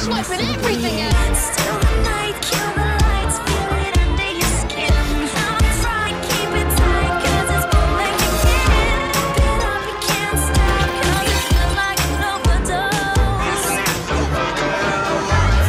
swiping everything out. Still the night, kill the lights, feel it under your skin. I'm trying to keep it tight, 'cause it's pulling me in. Get up, you can't stop, 'cause it feels like an overdose. 'Cause it feels like an overdose.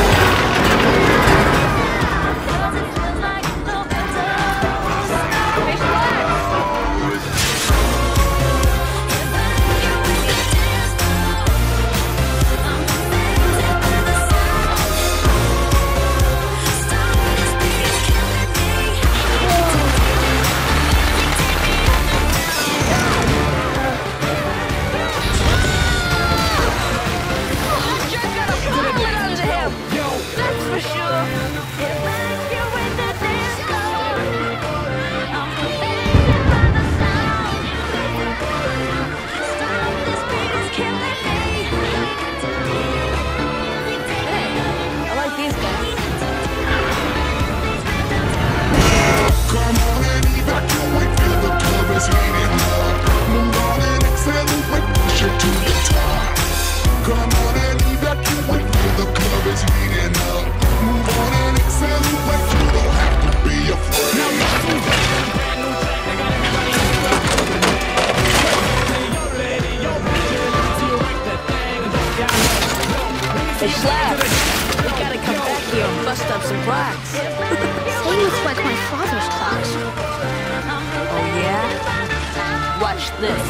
Hey, Slap, we gotta come back here and bust up some plaques. They looks like my father's clocks. Oh, yeah? Watch this.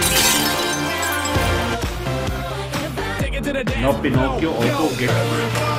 No, Pinocchio also gets